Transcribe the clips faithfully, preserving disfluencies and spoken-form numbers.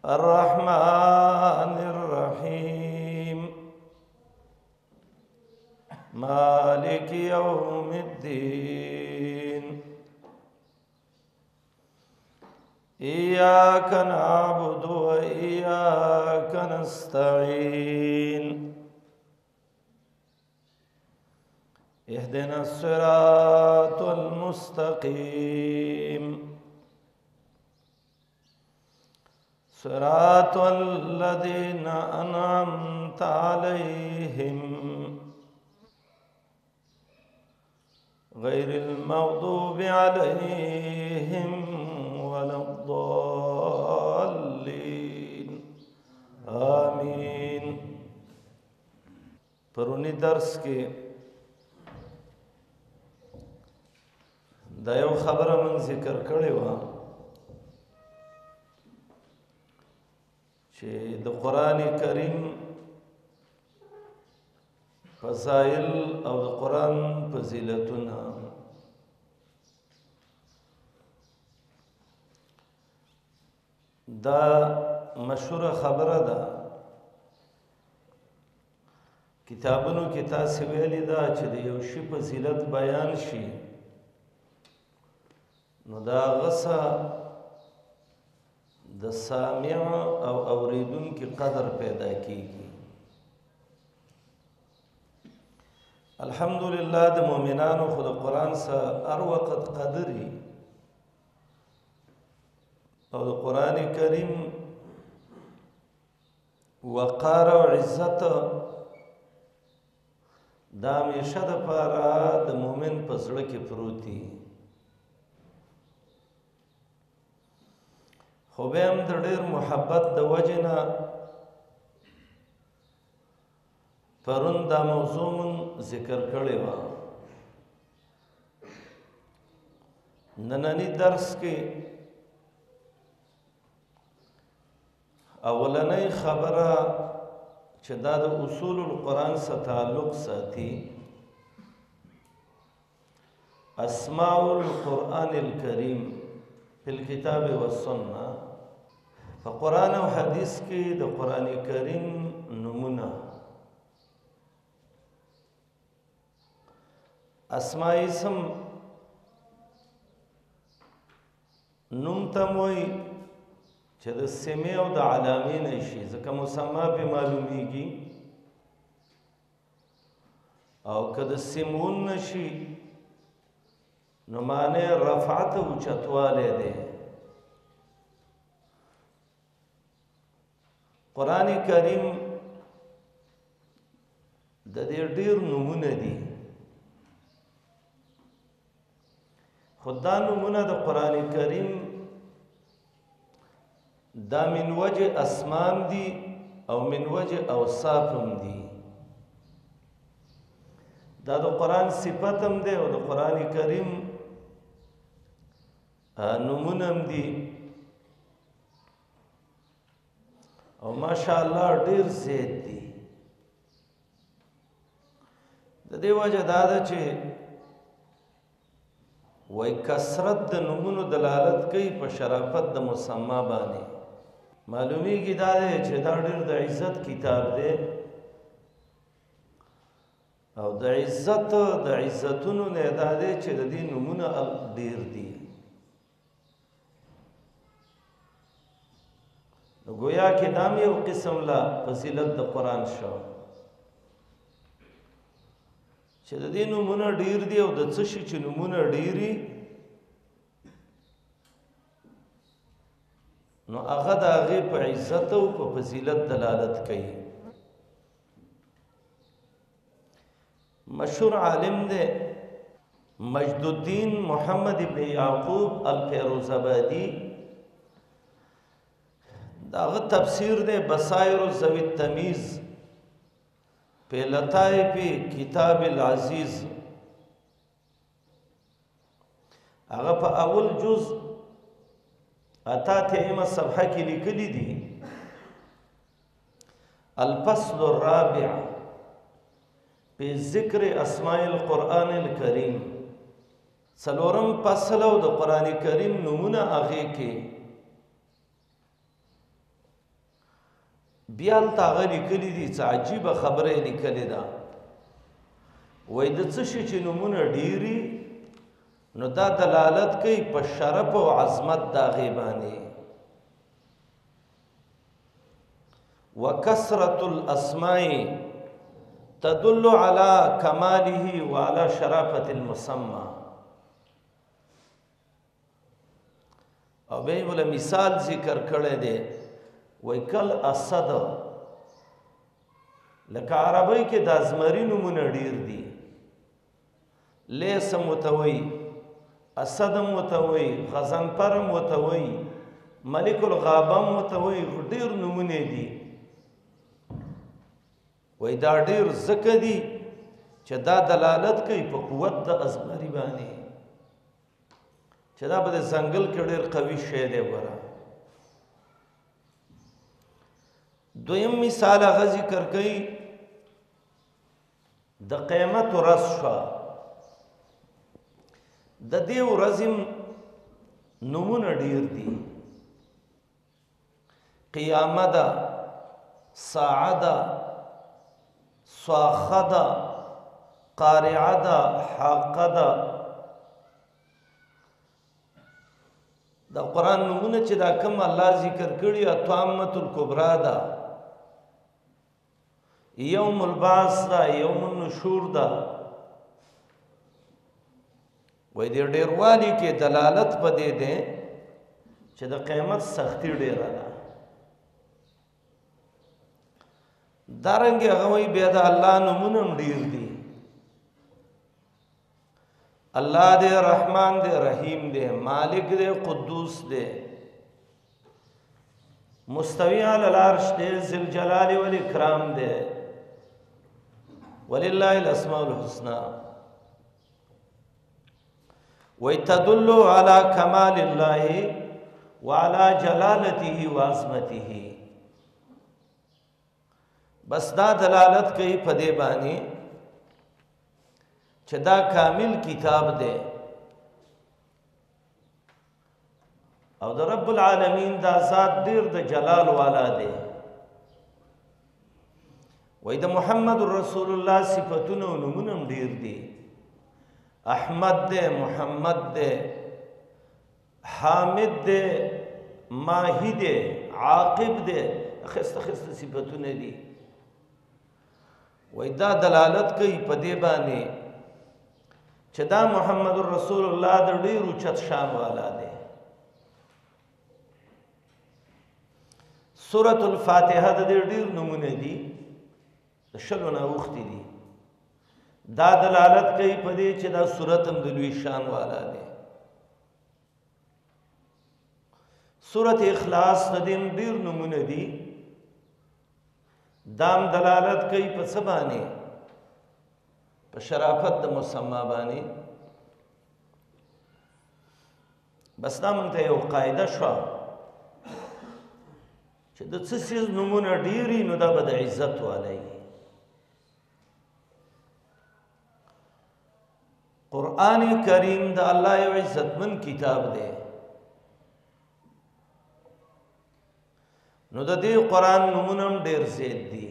الرحمن الرحيم مالك يوم الدين إياك نعبد وإياك نستعين اهدنا الصراط المستقيم صراط الذين أنعمت عليهم غير المغضوب عليهم ولا الضالين آمين. پرونی درس کې دا یو خبره من ذکر کړې وه چې د قرآن کریم فضائل او د قرآن فضیلتونه دا مشهوره خبره ده، کتابونو کې تاسې ویلي ده چې د یو شي فضیلت بیان شي نو دا غسه د سامع او اوریدونکي قدر پیدا کیږي. الحمدلله د مؤمنانو خو د قرآن سره هر وخت قدري او د قرآن کریم وقار او عزت دا همیشه دپاره د مؤمن په زړه کې پروت دي، خو بیا هم د ډېر محبت د وجې نه پرون دا موضوع مون ذکر کړې وه. نننی درس کې اولنۍ خبره چې دا د اصول القرآن سره تعلق ساتي، اسماء القرآن الکریم فی الکتاب والسنه، په قرآن او حدیث کې د قرآن کریم نمونه اسماء اسم نوم ته وایي چې د سمې او د علامې نه شي، ځکه مسما پې معلومیږي، او که د سمون نه شي نو معنی رفعت او اوچتوالی دی. قرآن کریم د دې ډېر نومونه دي، خو دا نومونه د قرآن کریم دا من وجه اسمان دي او من وجه اوصاف هم دي. دا د قرآن صفت هم دی او د قرآن کریم نومونه هم دي، او ماشاءالله ډېر زیات دي. د دې وجه دا ده چې وای کثرت د نومونو دلالت کوي په شرافت د مسما باندې. معلومیږي دا دی چې دا ډېر د عزت کتاب دی، او د عزت د عزتونو نه دا دی چې د دې نومونه ډېر دي. نو گویا کې دام یو قسم لا فضیلت د قرآن شو چې د دې نومونه ډېر دي، او د څه شي چې نومونه ډېري نو هغه د هغې په عزت او په فضیلت دلالت کوي. مشهور عالم دی مجد الدین محمد ابن یعقوب الفیروزآبادی، داغه تفسیر دی بصائر ذوی التمیز په لطائف کتاب العزیز. هغه په اول جز اتا تیمه صفحه کې لیکلي دي الفصل الرابع په ذکر اسماء القرآن الکریم. څلورم فصل او د قرآن کریم نمونه هغې کې بیا هلته هغه لیکلي دي څه عجیبه خبره یې لیکلې ده وایي د څه شي چې نومونه ډېري نو دا دلالت کوي په شرف او عظمت د هغې باندې وکثرة الاسماء تدل على کماله وعلى شرافة المسمى او به ولا مثال ذکر کړی دی وای کل اسد لکه عربی کې د ازمري نومونه ډیر دي لیس متوي اسد متوي غضنفر متوي ملک الغابه متوي ډیر نومونه دي وای دا ډیر زکه دي چې دا دلالت کوي په قوت د ازمري باندې چې دا به د ځنګل کې ډېر قوي شی دی ګوره دویم مثال هغه ذکر کوي د قیامت ورځ شوه د دې ورځې نومونه ډېر دي قیامه ده ساعه ده صاخه ده قارعه ده حاقه ده د قرآن نمونه چې دا کوم الله ذکر کړي الطامة الکبرى ده یوم البعث ده یوم النشور ده وای دې ډېروالي کې دلالت په دې ده چې د قیامت سختی ډېره ده دارنګه هغه وای بیا د الله نمونه هم ډېر دي الله دے رحمان دے رحیم دے مالک دے قدوس دے مستوی علی العرش دے ذل جلال والاکرام دے وللہ الاسماء الحسنى وتدل على کمال اللہ وعلى جلالته وعظمته بس دا دلالت کئی پدے بانی چې دا کامل کتاب دی او د رب العالمین دا ذات ډیر د جلال والا دی وای د محمد رسول الله صفاتونه او نمونه ډیر دي احمد دی محمد دی حامد دی ماهی دی عاقب دی خسته خسته صفاتونه دي وای دا دلالت کوي په دې باندې چې دا محمد رسول الله د ډیر اوچت شان والا دی سورۃ الفاتحه د ډیر نمونه دي د شلو نه اوختي دي دا دلالت کوي په دې چې دا سورۃ هم د لوی شان والا دی سورۃ اخلاص د ډیر نمونه دي دام دلالت کوي په څه باندې په شرافت د مسما باندې بس دا مونږ ته یو قاعده شوه چې د څه څیز نومونه ډېري نو دا به د عزت والی قرآن کریم د الله یو عزتمن کتاب دی نو د دې قرآن نومونه هم ډېر زیات دي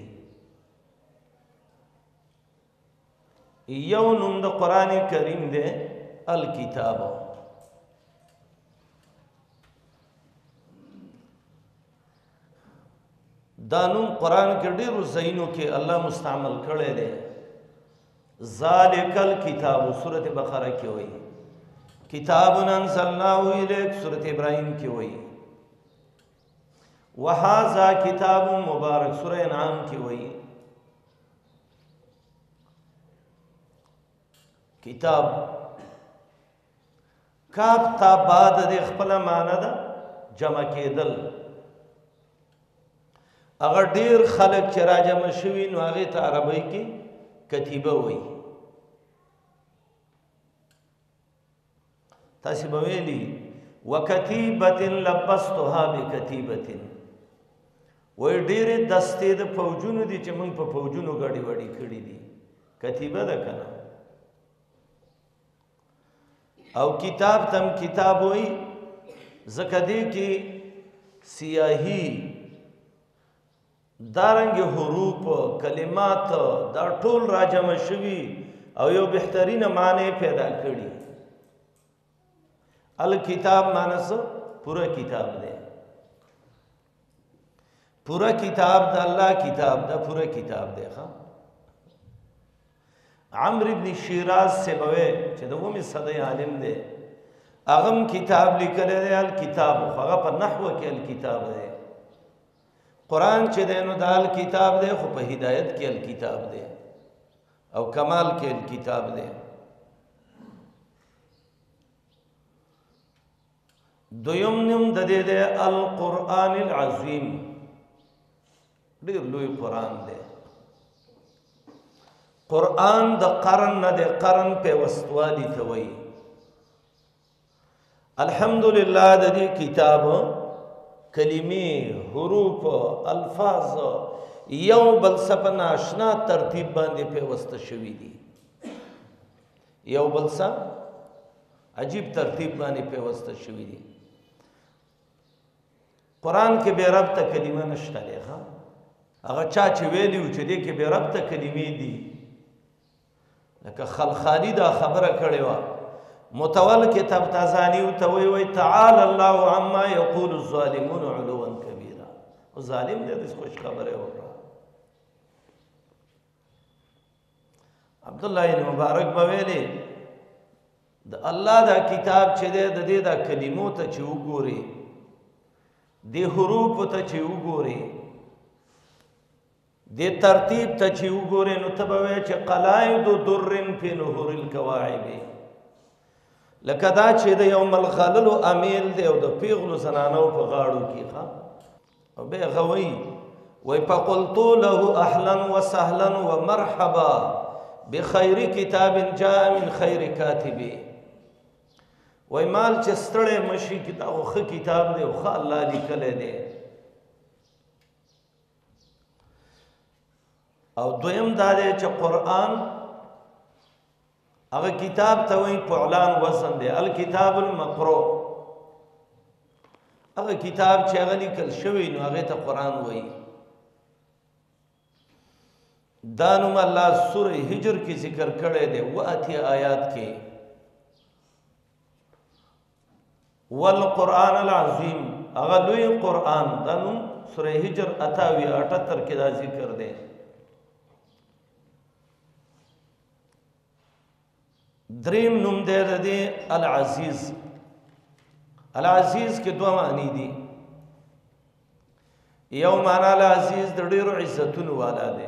یو نوم د قرآن کریم دی الکتاب دا نوم قرآن کې ډېرو ځایونو کې الله مستعمل کړی دی ذالک الکتاب سورۃ بقره کې وایي کتاب انزلناه الیک سورۃ ابراهیم کې وایي وهذا کتاب مبارک سورۃ انعام کې وایي کتاب کاف تا بعد د خپل معنی ده جمع کېدل اگر ډیر خلک چې راجمع شوي نو هغې ته عربی کې کتیبه وایي تاسې به ویلي وکتیبة لبستها بکتیبة وایي ډېرې دستې د فوجونو دي چې موږ په فوجونو ګډې وډې کړي دي کتیبه ده که نه او کتاب تم کتاب وایي ځکه دې کې سیاهي دارنګ حروف کلمات دا ټول راجمع شوي او یو بهترینه معنی پیدا کړي الکتاب معنی څه پورا کتاب دی پورا کتاب د الله کتاب دا پورا کتاب دی ښا عمرو ابن شیراز سے بوي چې د اومه صدې عالم دی اغم کتاب لیکل دی الکتاب هغه په نحو کې الکتاب دی قرآن چې دی نو دا الکتاب دی خو په هدایت کې الکتاب دی او کمال کې الکتاب دی دویم نوم د دې دی القرآن العظیم ډېر لوی قرآن دی قرآن د قرن نه دی قرن پیوستوالی ته وایي الحمدلله د دې کتاب کلمې حروف الفاظ یو بل سره ناشنا ترتیب باندې پیوسته شوي دي یو بل سره عجیب ترتیب باندې پیوسته شوي دي قرآن کې بے ربطه کلمه نشته دی ښه هغه چا چې ویلي و چې دې کې بے ربطه کلمې دي لکه خلخالي دا خبره کړې وه متول کې تبتزاني ته وی وی تعالی الله عما یقول الظالمون علوا کبیرا ظالم دې د خوش خبره وکړه عبد الله بن مبارک بویلې د الله دا کتاب چې دې د دې دا کلمو ته چې وګوري د حروف ته چې وګوري د ترتیب ته چې وګوري نو ته به وایې چې قلاید در فی نهر الکواعب لکه دا چې د یو ملغللو امیل دی او د پیغلو زنانو په غاړو کې ښه او بیا هغه وایي وایي فقلت له اهلا وسهلا ومرحبا بخیر کتاب جاء من خیر کاتبی وایي مال چې ستړی مشي کتاب خو ښه کتاب دی او ښه الله لیکلی دی او دویم دا دی چې قرآن هغه کتاب ته وایي فعلان وزن دی الکتاب المقروء هغه کتاب چې هغه لیکل شوی نو هغې ته قرآن وایي دا نوم الله سوره هجر کې ذکر کړی دی اوه اتیا آیات کې والقرآن العظیم هغه لوی قرآن دا نوم سوره هجر اتاوی اٹھتر کې دا ذکر دی دریم نوم دی د دې العزیز العزیز کې دوه معنی دي یو معنا العزیز د ډېرو عزتونو والا دی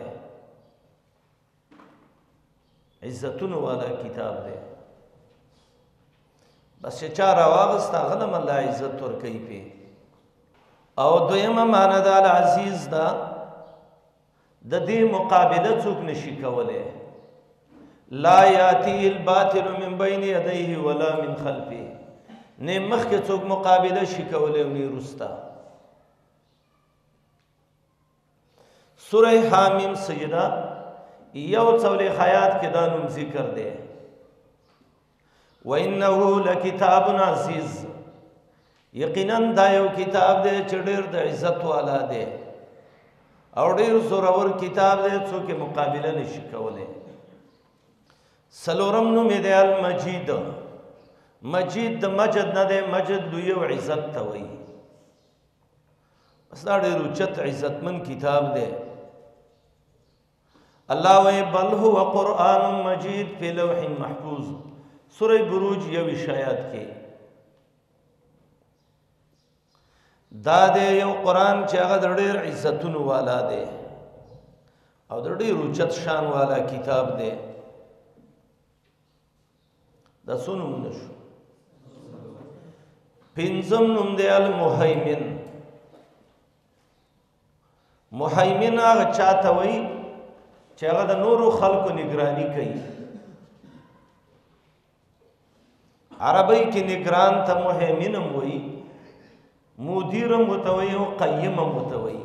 عزتونو والا کتاب دی بس چې چا راواغسته هغه له الله عزت ورکوي پې او دویمه معنا د العزیز ده د دې مقابله څوک نشي کولی لا یاتی الباطل من بین یدیه ولا من خلفه نه مخکې څوک مقابله شي کولی او نه وروسته سوره حامیم سجده یو څولېخ آیات کې دا نوم ذکر دی وانه لکتاب عزیز یقینا دا یو کتاب دی چې ډېر د عزت والا دی او ډېر زورور کتاب دی څوک یې مقابله نشي کولی سلورم نوم یې دی المجید مجید د مجد نه دی مجد لوی او عزت ته وایي بس دا ډېر اوچت عزتمن کتاب دی الله وایي بل هو قرآن مجید فی لوح محفوظ سوره بروج یویشت آیات کې دا دی یو قرآن چې هغه د ډېر عزتونو والا دی او د ډېر اوچت شان والا کتاب دی دا څو نومونه شو پنځم نوم دی المهیمن مهیمن هغه چاته وایي چې هغه د نورو خلکو نگرانی کوي عربی کې نگران ته مهیمن هم وایي مدیر هم ورته وایي او قیم هم ورته وایي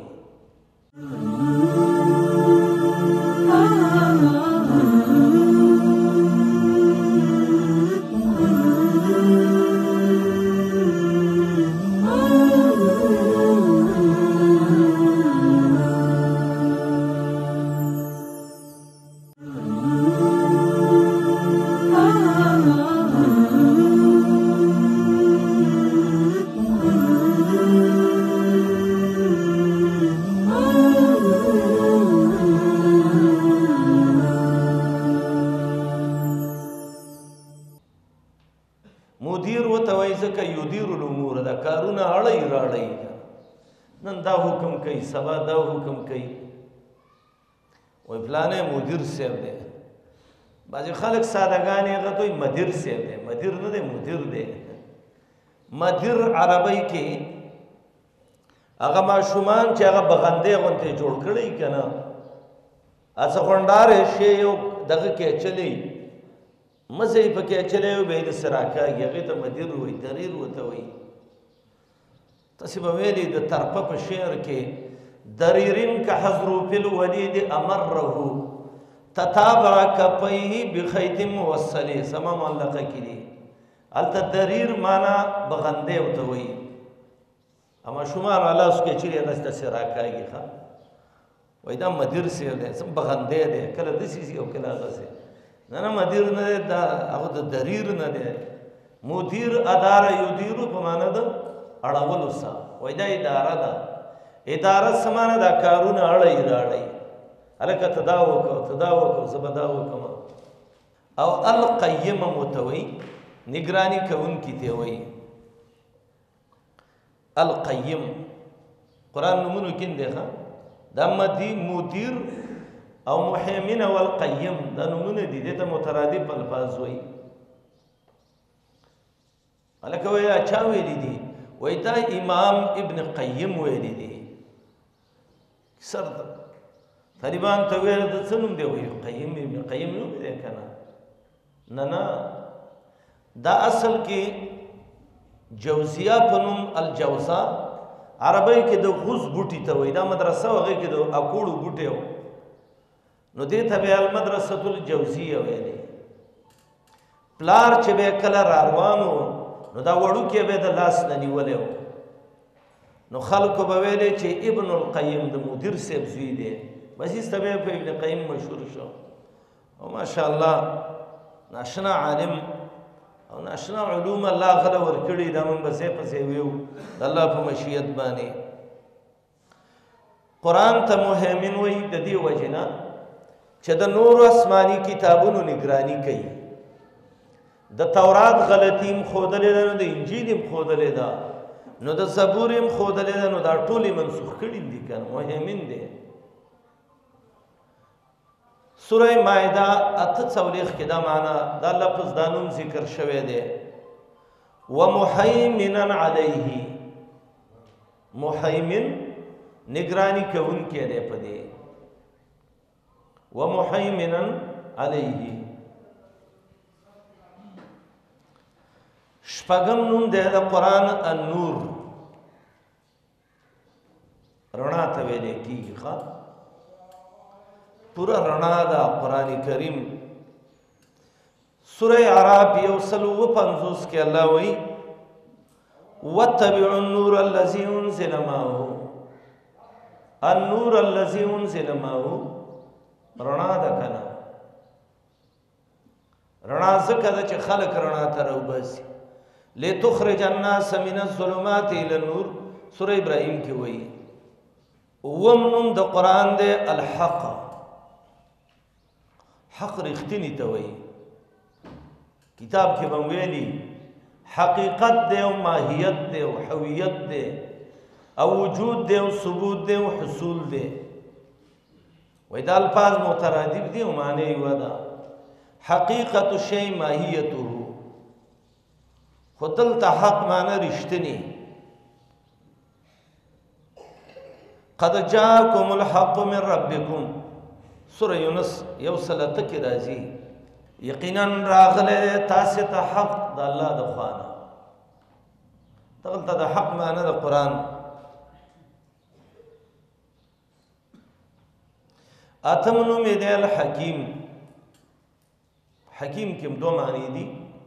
کارونه اړی راړی نن دا حکم کوي سبا دا حکم کوي وای فلانه مدیر صاحب دی بعضې خلک سادهګان یې هغه ته وایي مدیر صاحب دی مدیر نه دی مدیر دی مدیر عربی کې هغه ماشومان چې هغه بغندې غوندې جوړ کړی که نه هسه غونډار شی یو دغه کې اچلی مزه یې پکې اچلی وي بیا یې داسې راکاږي هغې ته مدیر وایي دریر ورته وایي تاسې به ویلي د ترپه په شعر کې دریرین که حضروف الولید امره تتابع کفیه بخیط موصلی سما معلقه کې دي هلته دریر معنا بغندې ورته وایي اما شمار والا اس کې چیرې داسې داسې راکاږي ښه وایي دا مدیر صاحب دی څه بغندې دی کله داسې شي او کله هغسې نه نه مدیر نه دی دا هغه د دریر نه دی مدیر اداره یدیرو په معنا ده اړولو سا وای دا اداره ده اداره څه معنا دا کارونه اړی راړی هلکه ته دا وکړه ته دا وکړه زه به دا وکړم او القیم ورته وایي نګراني کوونکي ته وایي القیم قرآن نمونو کین دی ښه دا مدی مدیر او محیمن والقیم دا نمونه دي دې ته مترادف الفاظ وایي هلکه وایي چا ویلي دي وای دا امام ابن قیم ویلی دی سر طالبان ته ویل د څه نوم دی وایي قیم ابن قیم نوم دی که نه نه نه دا اصل کې جوزیه په نوم الجوزا عربی کې د غوز بوټي ته وایي دا مدرسه و هغې کې د اکوړو بوټی و نو دې ته بیا المدرسة الجوزیه ویلې پلار چې بیا کله را روان و نو دا وړوکی به د لاس نه نیولی و نو خلکو به ویلی چې ابن القیم د مدیر صاحب زوی دی بس ایسته به په ابن قیم مشهور شو او ماشاءالله ناشنا عالم او ناشنا علوم الله غله ورکړي دا موږ به ځای په ځای ویو د الله په مشیت باندې قرآن ته مهیمن وایي د دې وجې نه چې د نورو آسماني کتابونو نگراني کوي د تورات غلطیم ښودلې ده نو د انجیل هم ښودلې ده نو د زبور هم ښودلې ده نو دا ټولې منسوخ کړي دي که نه مهیمن دی سوره مائده اته څلوېښت کې دا معنا دا لفظ دا نوم ذکر شوی دی ومحیمنا علیه محیمن نگرانی کوونکی دی په دې ومحیمنا علیه شپږم نوم دی د قرآن النور رڼا ته ویلې کېږي ښه پوره رڼا ده قرآن کریم سوره اعراف یو سل اوه پنځوس کې الله وایي واتبعوا النور الذي انزل معه النور الذي انزل معه رڼا ده که نه رڼا ځکه ده چې خلک رڼا ته راوباسي لتخرج الناس من الظلمات الى النور سوره ابراهیم کې وایي اووم نوم د قرآن دی الحق حق رښتیني ته وایي کتاب کې به ویلي حقیقت دی او ماهیت دی او حویت دی او وجود دی او ثبوت دی او حصول دی وایي دا الفاظ مترادف دي او معنی یوه ده حقیقت شی ماهیته خو دلته حق معنی رښتینی قد جاءكم الحق من ربكم سوره یونس یو سل اته کې راځي یقینا راغلی تاسې ته حق د الله د خوا نه دلته د حق معنی د قرآن اتم نوم یې دی الحکیم حکیم کې دو معنی دي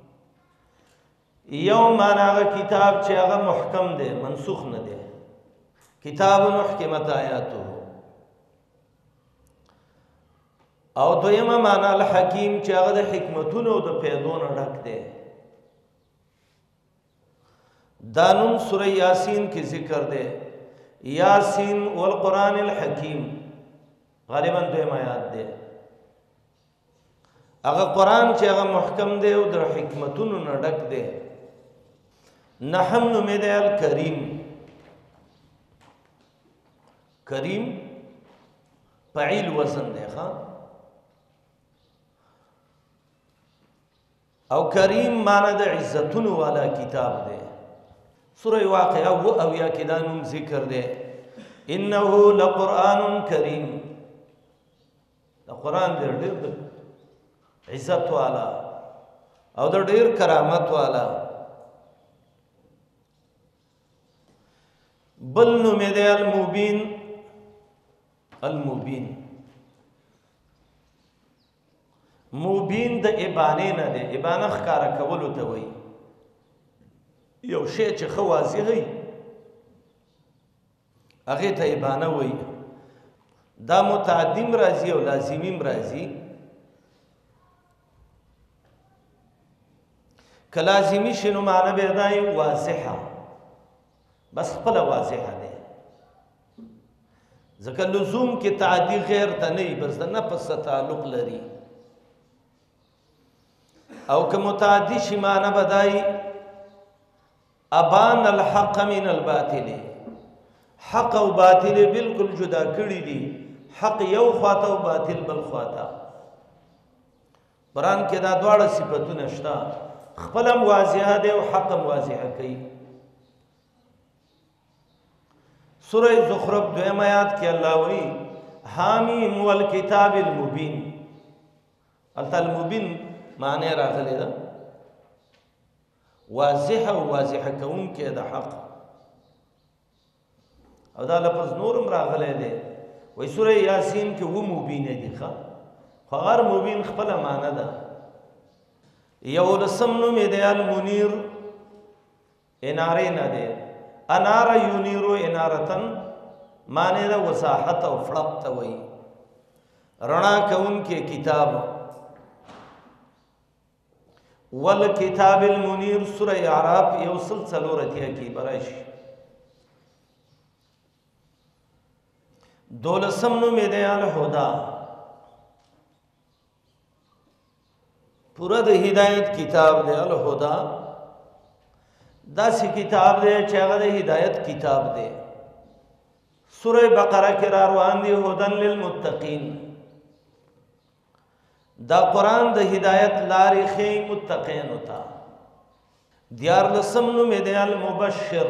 یو معنی هغه کتاب چې هغه محکم دی منسوخ نه دی کتاب محکمت آیاته او دویمه معنی الحکیم چې هغه د حکمتونو او د پیدو نه ډک دی دا نوم سوره یاسین کې ذکر دی یاسین والقرآن الحکیم غالبا دویم آیات دی هغه قرآن چې هغه محکم دی او د حکمتونو نه ډک دی نحم نومې دی الکریم کریم فعیل وزن دی ښا او کریم معنی د عزتونو والا کتاب دی سوره واقعه و او یا کې دا نوم ذکر دی انه لقرآن کریم دا قرآن دی ډېر عزت والا او د ډېر کرامت والا بل نومې دی المبین المبین مبین د ابانه نه دی ابانه ښکاره کولو ته وایي یو شی چې ښه واضح وي هغې ته ابانه وایي دا متعدیم راځي او لازمیم راځي که لازمي شي نو معنی به دا واضحه بس خپله واضحه دی ځکه لزوم کې تعدی غیر ته نه وي بس د نفس سره تعلق لري او که متعدی شي معنی به دا ابان الحق من الباطل حق او باطل بالکل جدا کړي دي حق یو خواته او باطل بل خواته قرآن کې دا دواړه صفتونه شته خپلم واضحه دی او حقم واضحه کوي سوره زخرف دویم آیات کې الله وایي حامیم والکتاب المبین البته المبین معنی راغلی ده واضح او واضحه کوونکی د حق او دا لفظ نورم راغلی دی وایي سوره یاسین کې و مبینه دي ښه خو هر مبین خپله معنی ده یولسم نوم یې دی المنیر انارې نه دی انار یونیرو انارتن معنی ده وضاحت او فړق ته وایي رڼا کوونکی کتاب والکتاب المنیر سوره اعراف یو سل څلور اتیا کې براشي دولسم نوم یې دی الهدی پورا د هدایت کتاب دی الهدی داسې کتاب دی چې هغه د هدایت کتاب دی سوره بقره کې را روان دی هدن للمتقین دا قرآن د هدایت لارې ښیي متقینو ته دیارلسم نوم یې دی المبشر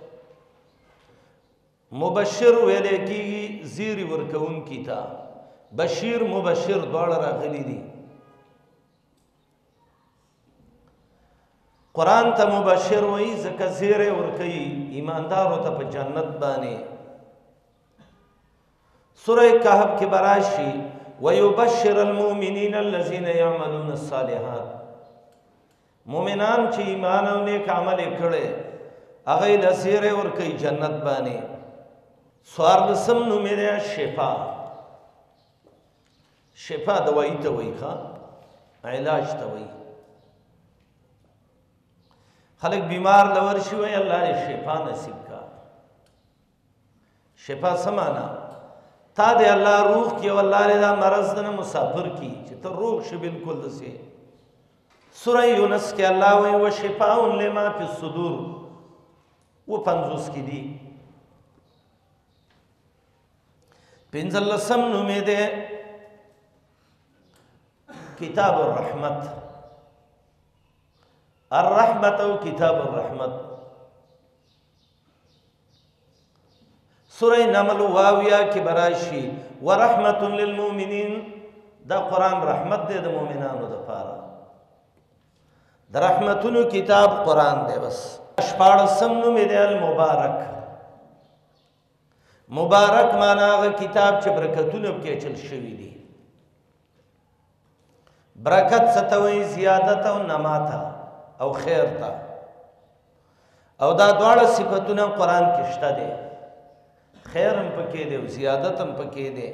مبشر ویلی کېږي زیری ورکوونکي ته بشیر مبشر دواړه راغلي دي قرآن ته مبشر وایي ځکه زیری ورکوي ایماندارو ته په جنت باندې سوره کهف کې به راشي ویبشر المؤمنین الذین یعملون الصالحات مؤمنان چې ایمان او نیک عمل یې کړی هغوی له زیری ورکوي جنت باندې څوارلسم نوم یې دی شفا شفا دوایي ته وایي ښه علاج ته وایي خلق بیمار لور شي وایي الله دې شفا نصیب کا شفا څه معنا تا دې الله روح کې او الله دې دا مرض نه مسافر کی چې ته روح شي بالکل دسې سوره یونس کې الله وایي وشفاء لما فی الصدور و پنځوس کې دي پنځلسم نوم یې دی کتاب الرحمت الرحمت او کتاب الرحمت سوره نمل واویا کې براشي ورحمت للمؤمنین دا قرآن رحمت دی د مؤمنانو دپاره د رحمتونو کتاب قرآن دی بس شپاړسم نوم یې دی المبارک مبارک معنا هغه کتاب چې برکتونه پکې اچل شوي دي برکت څه ته وایي زیادت او نمات او خیر ته او دا دواړه صفتونه قرآن کې شته دي خیر هم پکې دی او زیادت هم پکې دی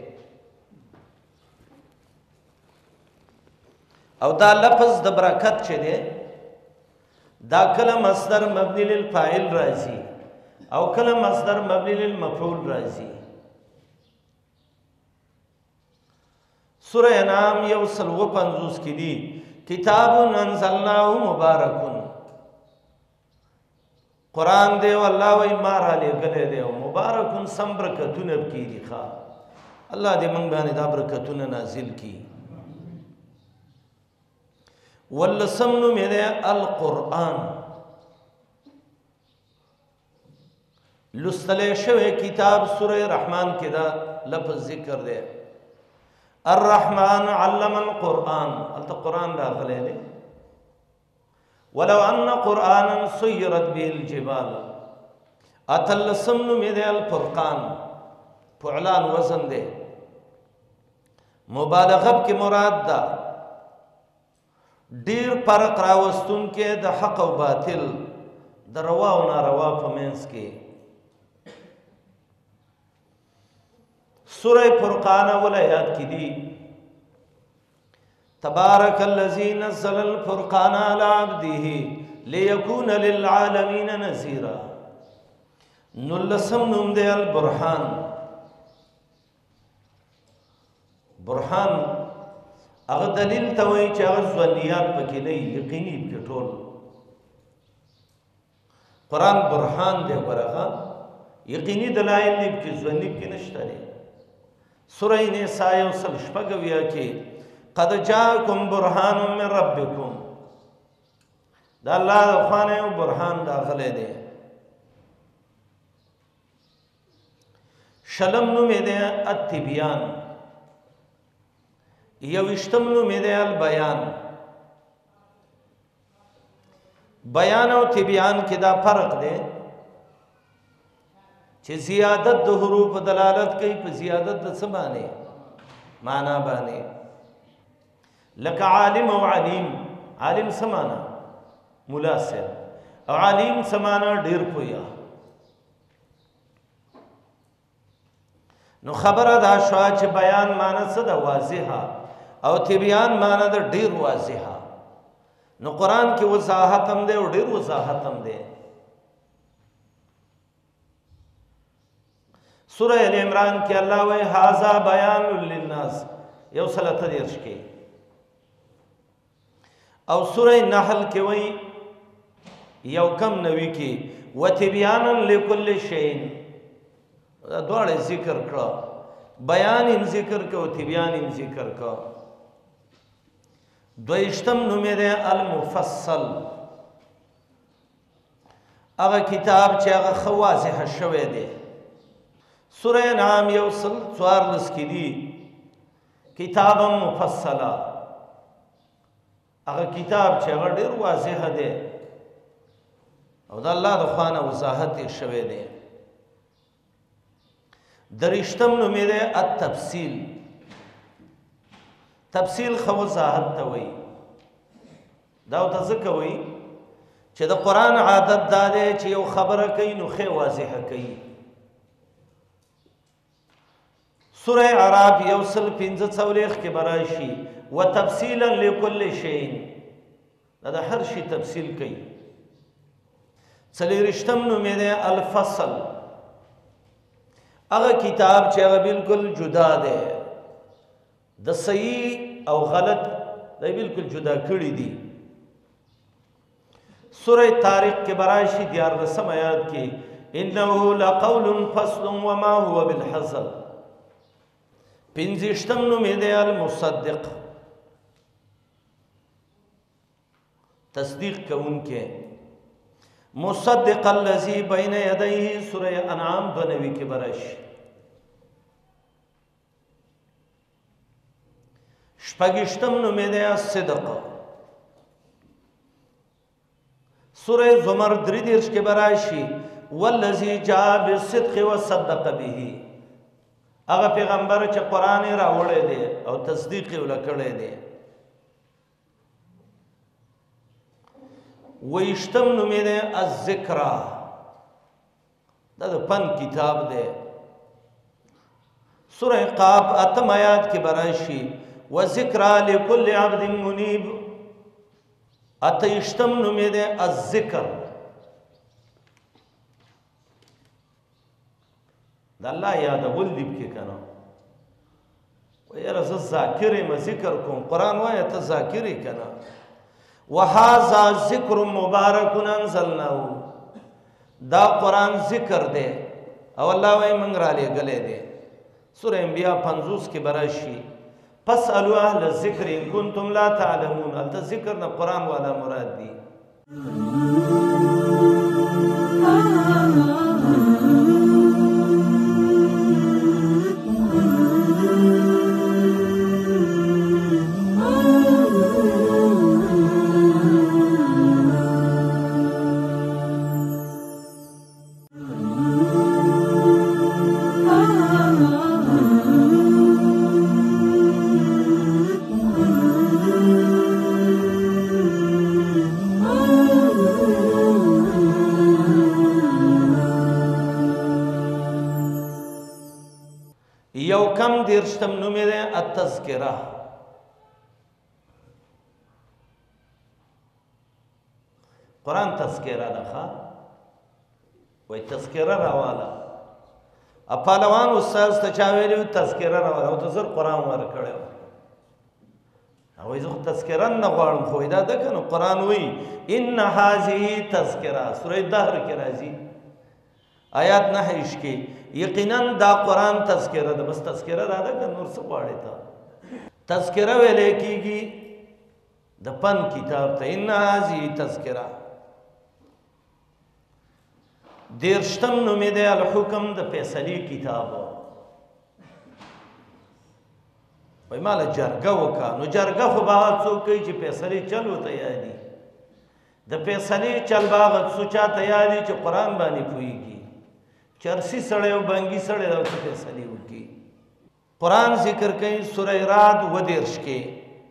او دا لفظ د برکت چې دی دا کله مصدر مبني للفاعل راځي او کله مصدر مبني للمفعول راځي سوره انعام یو سل و پنځوس کې دي کتاب انزلناه مبارک قرآن دی والله وی ما را لېږلی دی او مبارکون سم برکتونه پکې دي ښه الله دې موږ باندې دا برکتونه نازل کړي ولسم نوم یې دی القرآن لستلی شوی کتاب سوره رحمان کې دا لفظ ذکر دی الرحمن علم القرآن هلته قرآن راغلی دی ولو ان قرآنا سيرت به الجبال اتلسم نوم یې دی الفرقان فعلان وزن دی مبالغه کې مراد ده ډیر فرق راوستونکی د حق او باطل د روا او ناروا په منځ کې سوره فرقان اول آیات کې دي تبارک الذی نزل الفرقان علی عبده لیکون للعالمین نذیرا نلسم نوم دی البرهان برهان هغه دلیل ته وایي چې هغه ظنیات پکې نه یقیني پکې ټول قرآن برهان دی ورغه یقیني دلایل دي پکې ظني پکې نشته دی سوره نساء یو سل شپږ اویا کې قد جاءکم برهان من ربکم دا الله د خوا نه یو برهان راغلی دی شلم نوم یې دی التبیان یوشتم نوم یې دی البیان بیان او تبیان کې دا فرق دی چې زیادت د حروف دلالت کوي په زیادت د څه باندې معنا باندې لکه عالم او علیم عالم څه معنا مولا صاحب او علیم څه معنا ډیر پویا نو خبره دا شوه چې بیان معنا څه ده واضحه او تبیان معنا د ډیر واضحه نو قرآن کې وضاحت هم دی او ډیر وضاحت هم دی سوره ال عمران کې الله وایي هذا بیان للناس یو سل اته دېرش کې او سوره نحل کې وایي یو کم نوي کې وتبیانا لكل شیء دا دواړه ذکر کړه بیان هم ذکر کړه او تبیان هم ذکر کړه دویشتم نوم یې دی المفصل هغه کتاب چې هغه ښه واضح شوی دی سوره انعام یو سل څوارلس کې دي کتابا مفصلا هغه کتاب چې هغه ډېر واضح دی او د الله د خوا نه وضاحت یې شوی دی درشتم نوم یې دی التفصیل تفصیل خو وضاحت ته وایي دا ورته ځکه وایي چې د قرآن عادت دا دی چې یو خبره کوي نو ښې واضحه کوي سوره اعراف یو سل پنځه څلوېښت کې به راشي وتفصیلا لكل شیء دا د هر شي تفصیل کوي څلېرویشتم نوم یې دی الفصل هغه کتاب چې هغه بالکل جدا دی د صحیح او غلط دی بالکل جدا کړي دي سوره طارق کې به راشي دیارلسم آیات کې انه لقول فصل وما هو بالحزل پنځشتم نوم یې دی المصدق تصدیق کوونکی مصدق الذي بين يديه سوره انعام دو نوي کې برش شپږشتم نوم یې دی الصدق سوره زمر درې دېرش کې براشي والذي جاء بالصدق وصدق به هغه پیغمبر چې قرآن یې راوړی دی او تصدیق یې وله کړی دی ویشتم نوم یې دی الذکرا دا د پند کتاب دی سوره قاف اتم آیات کې به راشي وذکرا لکل عبد منیب اتهشتم نوم یې دی الذکر د الله یادول دي پکې که نه و یاره زه ذاکر یم ذکر کوم قرآن وایه ته ذاکر یې که نه وهذا ذکر مبارک انزلناه دا قرآن ذکر دے او اللہ وی منگ را لے گلے دے سورہ انبیاء پنزوس کی براشی فاسألوا اہل الذکر ان کنتم لا تعلمون التا ذکر نا قرآن والا مراد دی یو کم دیرشتم نومی دے التذکرہ قرآن تذکرہ دخوا وی تذکرہ روالا اپالوان استاذ تچاویلیو تذکرہ روالا و تذر قرآن ورکڑے وی زخ تذکرہ نغوارم خویدہ دکنو قرآن وی ان حاضی تذکرہ سورہ دہر کی رازی آیات نحیش کی یقیناً دا قرآن تذکرہ دا بس تذکرہ دا دا کہ نور سب باڑے تا تذکرہ ویلے کی گی دا پن کتاب تا ان حاضی تذکرہ دیرشتم نمی دے الحکم دا پیسلی کتاب وی مالا جرگہ وکا نو جرگہ خو باغت سو کئی چی پیسلی چلو تیادی دا پیسلی چل باغت سو چا تیادی چی قرآن بانی پوئی گی چرسی سڑے و بانگی سڑے دا چی پیسلی ہوکی قرآن ذکر کئی سورہ رات و دیرش کے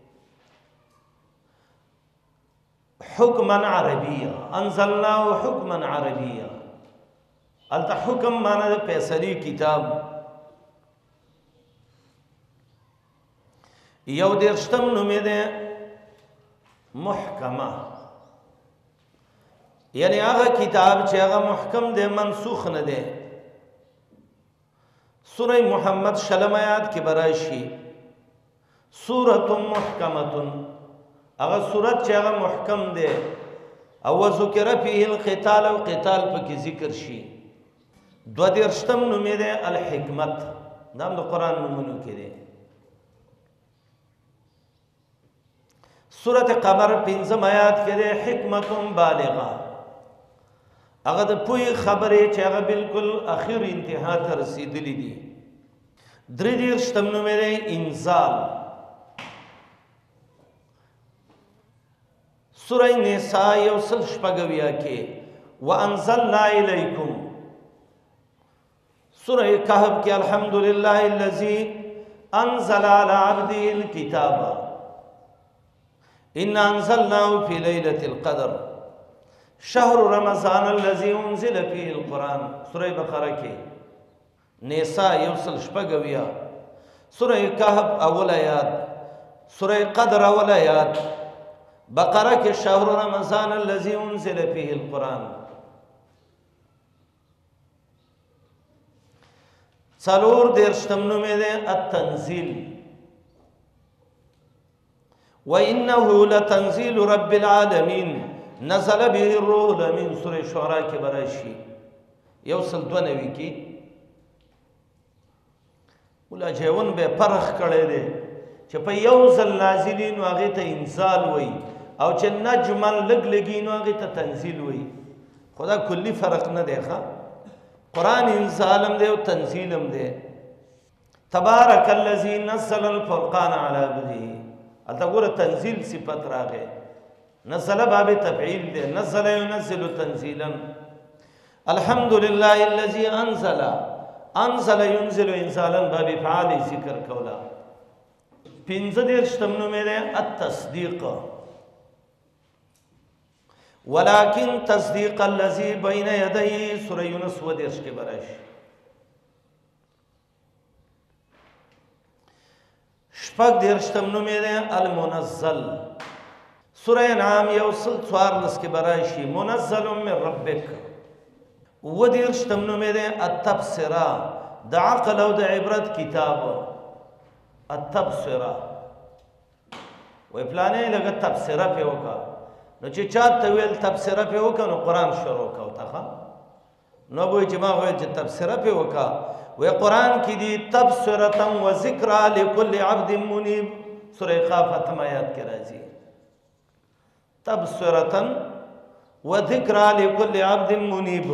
حکماً عربیہ انزلناو حکماً عربیہ التا حکم مانا دا پیسلی کتاب یو دیرشتم نمی دے محکمہ یعنی آغا کتاب چی آغا محکم دے منسوخ نہ دے سورہ محمد شلم آیات کی برائشی سورت محکمت آغا سورت چی آغا محکم دے او ذکر فیہ القتال و قتال پا کی ذکر شی دو دیرشتم نمی دے الحکمت نام دو قرآن نمونو کی دے سورت قمر پنزم آیات کے دے حکمت بالغہ اگر دا پوئی خبری چی اگر بالکل اخیر انتہا ترسیدلی دی دری دیرشتم نمی دے انزال سورہ نساء یوصل شپگویا کے وَأَنزَلْنَا إِلَيْكُمْ سورہ کہب کے الحمدللہ اللذی انزل علی عبدی الکتابہ اِنَّا انزلناہو فی لیلت القدر شہر رمضان اللذی انزل فی القرآن سورہ بقرہ کے نیسا یوصل شپگویا سورہ کہب اول آیات سورہ قدر اول آیات بقرہ کے شہر رمضان اللذی انزل فی القرآن سالور دیرشتم نمی دے التنزیل وَإِنَّهُ لَتَنزِيلُ رَبِّ الْعَالَمِينَ نزل به الروح الامین سورہ شعراء کے برائشی یوصل دو نوی کی مولا جیون بے پرخ کڑے دے چھ پا یوزل نازلین واغیتا انزال وی او چھ نجمن لگ لگین واغیتا تنزیل وی خدا کلی فرق نہ دیکھا قرآن انزالم دے و تنزیلم دے تبارک اللذی نزل الفرقان علی عبدہ التا گورا تنزیل صفت راگے نزل باب تفعیل دے نزل ینزل تنزیلا الحمدللہ اللذی انزل انزل ینزل انزالا باب فعالی ذکر کولا پینزہ دیرشتم نمی دے التصدیق ولیکن تصدیق اللذی بین یدئی سورہ یونس و دیرش کے برائش شپک دیرشتم نمی دے المنزل سورہ انعام یوصل سوارلس کے برائشی منزل من ربک و دیرشتم نمی دے التبصرہ دا عقل و دا عبرت کتاب التبصرہ وہ پلانے لگا تبصرہ پہ ہوکا نو چی چاہت تویل تبصرہ پہ ہوکا نو قرآن شروع کا ہوتا خواہ نو به چې ما وایي چې تبصره پې وکړه وی قرآن کې دي تبصرة و ذکرى لکل عبد منیب سورہ قاف اتم آیات کې راځي تبصرة و ذکرى لکل عبد منیب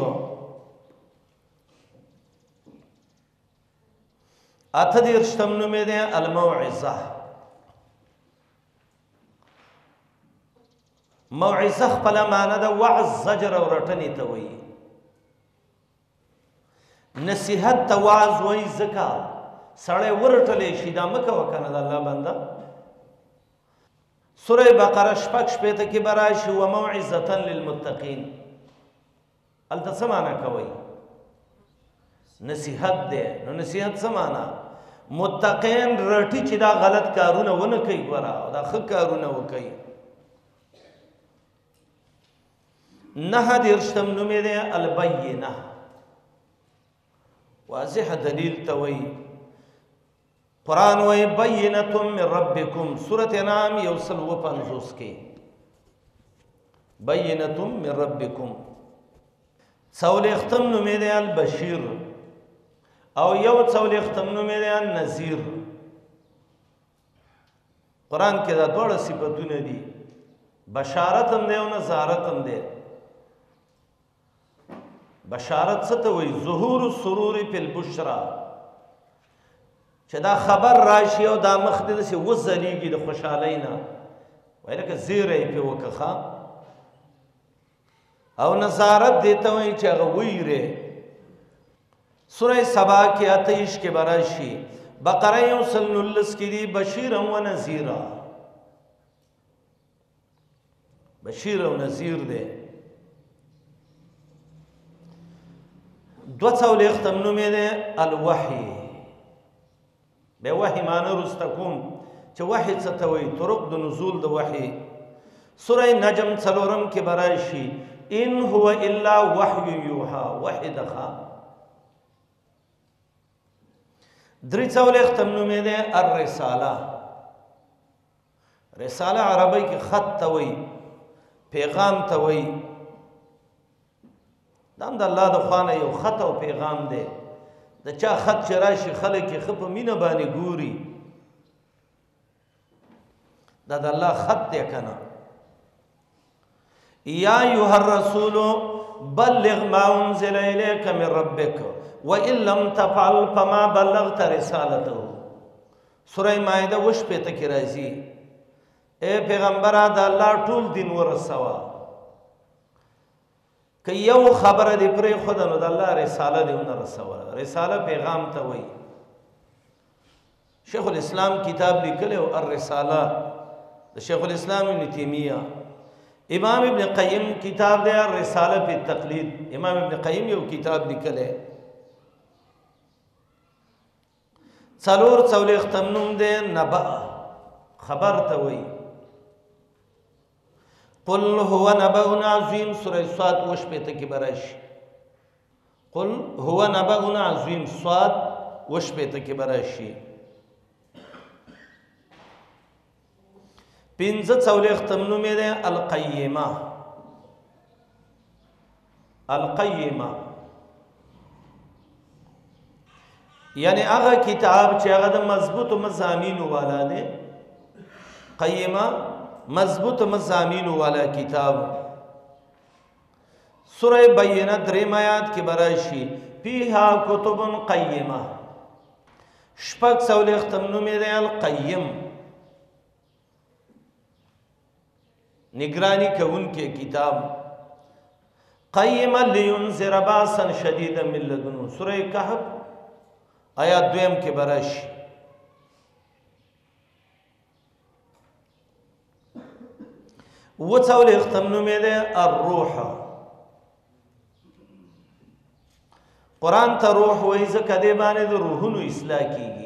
اته دېرشتم نوم یې دی الموعظه موعظه خپله معنی ده وعظ زجر او رټنې ته وایي نصیحت ته وعظ وایي ځکه سړی ورټلی شي دا مه کوه که نه د الله بنده سوره بقره شپږ شپېته کې به راشي وموعظة للمتقین هلته څه معنی کوئ نصیحت دی نو نصیحت څه معنی متقین رټي چې دا غلط کارونه ونه کوي ګوره او دا ښه کارونه وکوي نهه دېرشتم نوم یې دی البینه واضح دلیل ته وایي قرآن وایي بینة من ربکم سورة انعام یو سل اوه پنځوس کې بینة من ربکم څلوېښتم نوم یې دی البشیر او یو څلوېښتم نوم یې دی النذیر قرآن کې دا دواړه صفتونه دي بشارت هم دی او نظارت هم دی بشارت څه ته وایي ظهور السرور فی البشرا چې دا خبر راشي او دا مخ دې داسې وځلیږي د خوشحالۍ نه وایي لکه زیری یې پرې وکړه او نظارت دې ته وایي چې هغه ویرې سوره سبا کې اتهیش کې به راشي بقره یو سل نولس کې دي بشیرا و نذیرا بشیر او نذیر دی دو څلوېښتم نوم یې دی الوحی بیا وحی معنی وروسته کوم چې وحی څه ته وایي طرق د نزول د وحی سوره نجم څلورم کې به راشي ان هو الا وحی یوحا وحی دخا درې څلوېښتم نوم یې دی الرساله رساله عربی کې خط ته وایي پیغام ته وایي دا هم د الله د خوا نه یو خط او پیغام دی د چا خط چې راشي خلک یې ښه په مینه باندې ګوري دا د الله خط دی که نه یا ایها الرسول بلغ ما انزل الیک من ربک وان لم تفعل فما بلغت رسالته سوره مائده اووه شپېته کې راځي اے پیغمبره د الله ټول دین ورسوه که یو خبره دې پرېښوده نو د الله رساله دې ونه رسوله رساله پیغام ته وایي شیخ الاسلام کتاب لیکلی او الرساله د شیخ الاسلام ابن تیمیه امام ابن قیم کتاب دی الرساله فی التقلید امام ابن قیم یو کتاب لیکلی څلور څلوېښتم نوم دی نبأ خبر ته وایي قل هو نبأ عظیم سورہ صاد اووه شپېته کې به راشي قل هو نبأ عظیم صاد اووه شپېته کې به راشي پنځه څلوېښتم نوم یې دی القیمه القیمه یعنی هغه کتاب چې هغه د مضبوطو مضامینو والا دی قیمه مضبوط مضامینو والا کتاب سورہ بینہ دریم آیات کې به راشي فیها کتب قیمه شپږ څلوېښتم نوم یې دی القیم نگرانی کوونکی کتاب قیمه لینذر باسا شدیدا من لدنه سورہ کهف آیات دویم کې به راشي اووه څلوېښتم نوم یې دی الروح قرآن ته روح وایي ځکه دې باندې د روحونو اصلاح کېږي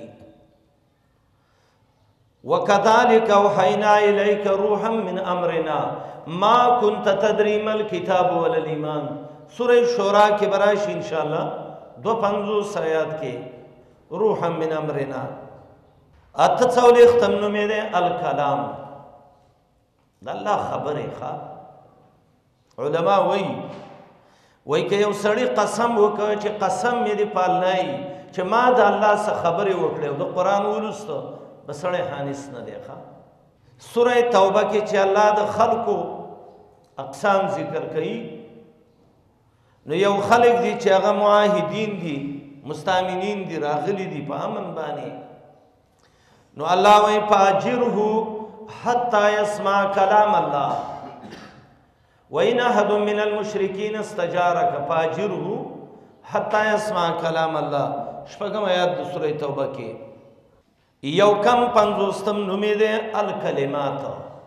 وکذلک اوحینا الیک روحا من امرنا ما كنت تدری ما الکتاب ولا الایمان سورہ شورا کې به راشي انشاءالله دوه پنځوس آیات کې روحا من امرنا اته څلوېښتم نوم یې دی الکلام د الله خبرې ښه علما وایي وای که یو سړی قسم وکړ چې قسم مې دې په الله ای چې ما د الله څخه خبرې وکړې او د قرآن ولوسته به سړی حانس نه دی ښه سوره توبه کې چې الله د خلکو اقسام ذکر کوي نو یو خلک دي چې هغه معاهدین دي مستامنین دي راغلي دي په امن باندې نو الله وایي فاجره حتى يسمع كلام الله وإن أحد من المشركين استجارك فاجره حتى يسمع كلام الله شپږم آیات د سورې توبه کې یو کم پنځوستم نومې ده الکلمات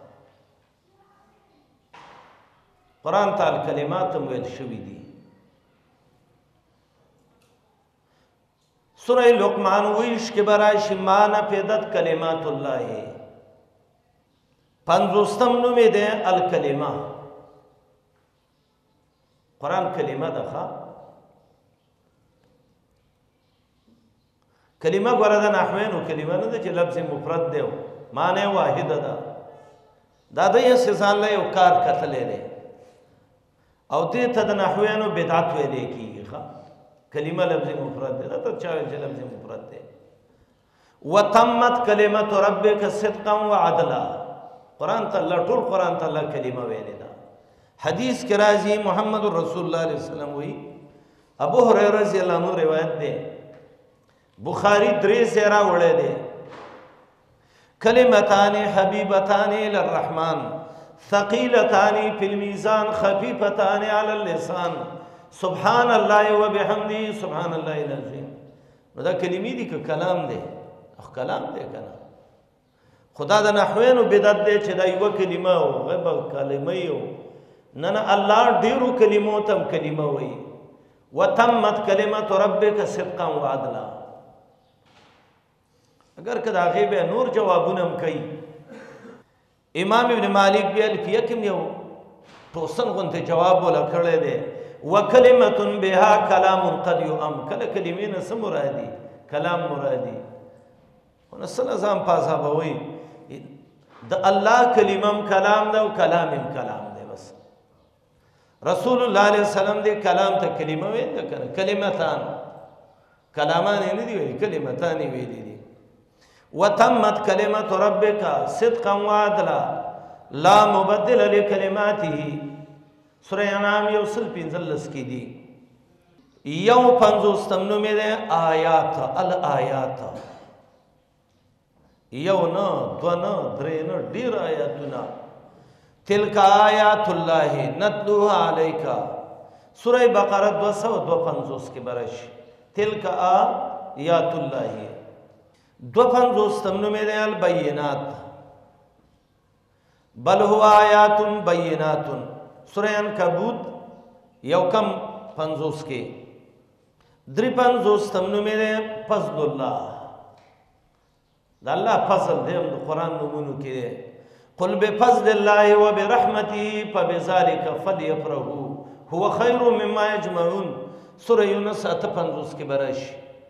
قرآن ته الکلمات هم ویل شوي دي سورہ لقمان ویش کے برائش مانا پیدت کلمات اللہ پنزوستم نومی دے الکلمہ قرآن کلمہ دخوا کلمہ گوردہ نحوینو کلمہ ندے چی لفظ مفرد دے مانے واحد دا دادا یہ سزان لے او کار قتلے لے او دیتا دا نحوینو بدعت ویلے کی خواہ کلمہ لفظ مفرد دے تو چاہے جو لفظ مفرد دے وَتَمَّتْ كَلِمَةُ رَبِّكَ صِدْقًا وَعَدْلًا قرآن تا اللہ طول قرآن تا اللہ کلمہ ویلے دا حدیث کے راضی محمد رسول اللہ علیہ وسلم ہوئی ابو حریرہ رضی اللہ عنہ روایت دے بخاری دری سیرہ وڑے دے کلمتان حبیبتان للرحمن ثقیلتان فی المیزان خفیفتان علی اللسان سبحان اللہ و بحمدی سبحان اللہ العظیم نو دا کلمی دی که کلام دے اخ کلام دے کنا خدا دا نحوین و بدت دے چه دا یو کلمه و غیب کلمه و ننا اللہ دیرو کلمو تم کلمه وی و تمت کلمت ربک صدقا و عدلا اگر کدا غیب نور جوابونم کئی امام ابن مالک بیل کی یکم یو توسن غنت جواب بولا کرلے دے وَكَلِمَةٌ بِهَا كَلَامٌ قَدْ يُؤَمْ کل کلمین سم مرادی کلام مرادی ونسل ازام پاسا بوئی دا اللہ کلمم کلام دا و کلامم کلام دے بس رسول اللہ علیہ وسلم دے کلام تا کلمہ وید دا کنا کلمتان کلامانی ندی ویلی کلمتانی ویلی دی وَتَمَّتْ كَلِمَةُ رَبِّكَ صِدْقًا وَعَدْلًا لا مبدل لکلماته سورہ انعام یو سل پینزلس کی دی یو پنزوستم نومی دے آیات الآیات یو نا دو نا درے نا دیر آیاتنا تلک آیات اللہ نتلوها علیکا سورہ بقرہ دو سو دو پنزوس کے برش تلک آیات اللہ دو پنزوستم نومی دے البینات بل ہوا آیات بینات سورہ عنکبوت یو کم پنزوس کے دری پنزوس تمنو میرے فضل اللہ دا اللہ فضل دے ہم قرآن نمونو کے دے قل بفضل اللہ و برحمتی فبذالک فلیفرحوا هو خیر مما یجمعون سورہ یونس ات پنزوس کے برش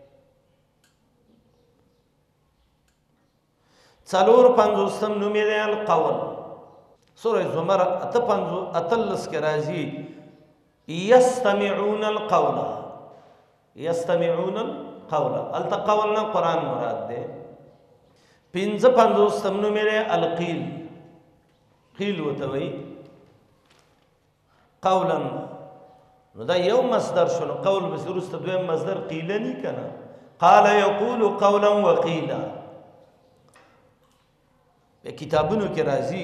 چلور پنزوس تمنو میرے القول سورہ زمر اتلس کے رازی یستمعون القول یستمعون القول التا قولنا قرآن مراد دے پینز پنزوس تمنو میرے القیل قیل وتوئی قولا نو دا یو مصدر شنو قول بسیروست دویم مصدر قیلنی کنا قال یقول قولا وقیلا بے کتابونو کے رازی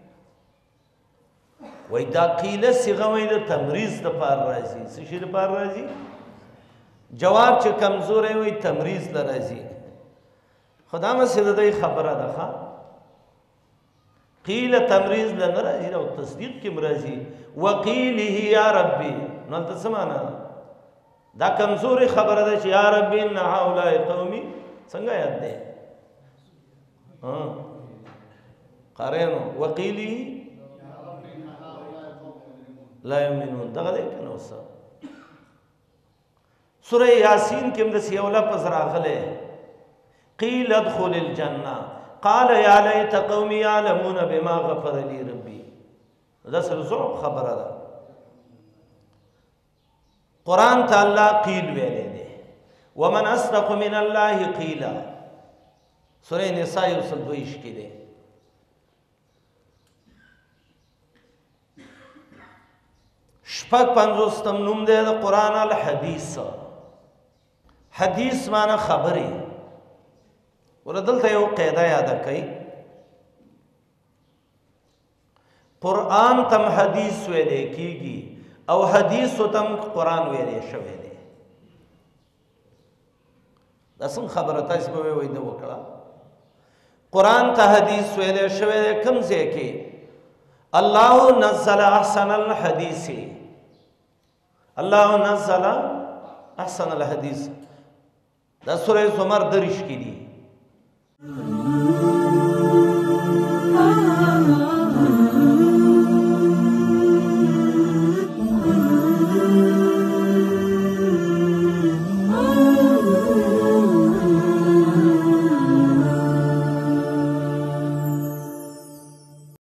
وی دا قیله سیغه وی دا تمریز دا پار رازی سشی دا پار رازی جواب چه کمزور ہے وی تمریز دا رازی خدا ما سیده دا خبره دا خواه قیل تمریز دا نرازی دا تصدیق کم رازی وقیله یا ربی نالتا سمانا دا کمزور خبره دا چه یا ربی انہا اولائی قومی سنگا یاد دے قارینو وقیله لا یمنون دغه دې کنه وسه سورہ یاسین کې هم د سیوله پزرا غله قیل ادخل الجنه قال یا لیت قومی یعلمون بما غفر لی ربی دا سره زو خبره ده قرآن ته الله قیل ویلی دی ومن اصدق من الله قیلا سورہ نساء یو سل دویش کی دی شپږ پنځوستم نوم دی د قرآن الحدیث حدیث معنی خبرې ور دلته یو قاعده یاده کوي قرآن تم حدیث ویلې کیږي او حدیث تم قرآن ویلې شوی دی دا څنګه خبره تاسو به وایي دا وکړه قرآن ته حدیث ویلې شوی دی کوم ځای کې الله نزل احسن الحدیث الله نزل احسن الحدیث دا سورہ زمر درش کی دی